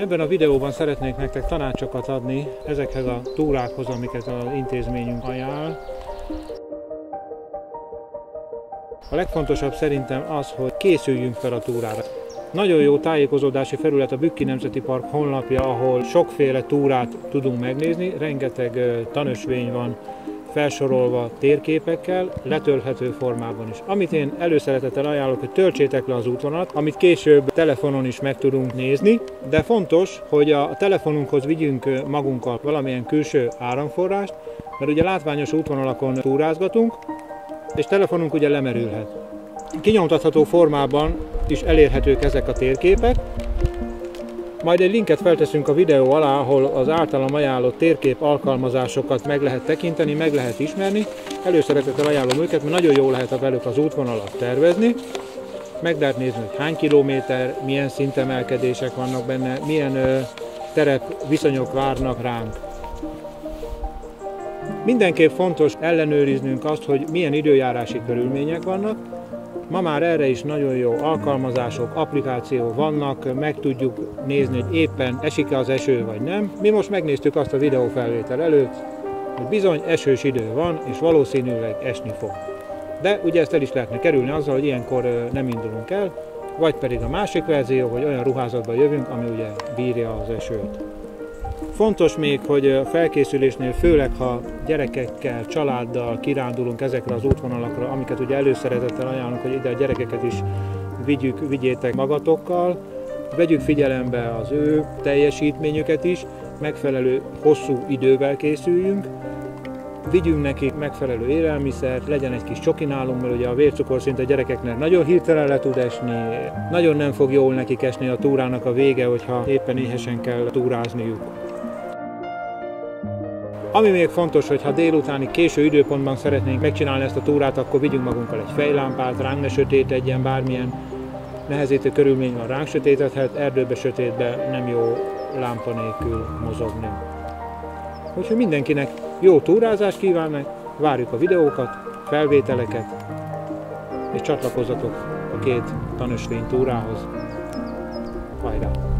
Ebben a videóban szeretnék nektek tanácsokat adni ezekhez a túrákhoz, amiket az intézményünk ajánl. A legfontosabb szerintem az, hogy készüljünk fel a túrára. Nagyon jó tájékozódási felület a Bükki Nemzeti Park honlapja, ahol sokféle túrát tudunk megnézni, rengeteg tanösvény van felsorolva térképekkel, letölthető formában is. Amit én előszeretettel ajánlok, hogy töltsétek le az útvonalat, amit később telefonon is meg tudunk nézni, de fontos, hogy a telefonunkhoz vigyünk magunkkal valamilyen külső áramforrást, mert ugye látványos útvonalakon túrázgatunk, és telefonunk ugye lemerülhet. Kinyomtatható formában is elérhetők ezek a térképek. Majd egy linket felteszünk a videó alá, ahol az általam ajánlott térkép alkalmazásokat meg lehet tekinteni, meg lehet ismerni. Előszeretettel ajánlom őket, mert nagyon jó lehet velük az útvonalat tervezni. Meg lehet nézni, hogy hány kilométer, milyen szintemelkedések vannak benne, milyen terepviszonyok várnak ránk. Mindenképp fontos ellenőriznünk azt, hogy milyen időjárási körülmények vannak. Ma már erre is nagyon jó alkalmazások, applikációk vannak, meg tudjuk nézni, hogy éppen esik-e az eső vagy nem. Mi most megnéztük azt a videófelvétel előtt, hogy bizony esős idő van, és valószínűleg esni fog. De ugye ezt el is lehetne kerülni azzal, hogy ilyenkor nem indulunk el, vagy pedig a másik verzió, hogy olyan ruházatba jövünk, ami ugye bírja az esőt. Fontos még, hogy a felkészülésnél, főleg ha gyerekekkel, családdal kirándulunk ezekre az útvonalakra, amiket ugye előszeretettel ajánlunk, hogy ide a gyerekeket is vigyétek magatokkal, vegyük figyelembe az ő teljesítményüket is, megfelelő hosszú idővel készüljünk, vigyünk nekik megfelelő élelmiszert, legyen egy kis csoki nálunk, mert ugye a vércukorszint a gyerekeknek nagyon hirtelen le tud esni, nagyon nem fog jól nekik esni a túrának a vége, hogyha éppen éhesen kell túrázniuk. Ami még fontos, hogy ha délutáni késő időpontban szeretnénk megcsinálni ezt a túrát, akkor vigyünk magunkkal egy fejlámpát, ránk ne sötétedjen, bármilyen nehezítő körülmény van, ránk sötétedhet, erdőbe, sötétbe nem jó lámpa nélkül mozogni. Úgyhogy mindenkinek jó túrázást kívánok, várjuk a videókat, felvételeket, és csatlakozzatok a két tanösvény túrához. Hajrá!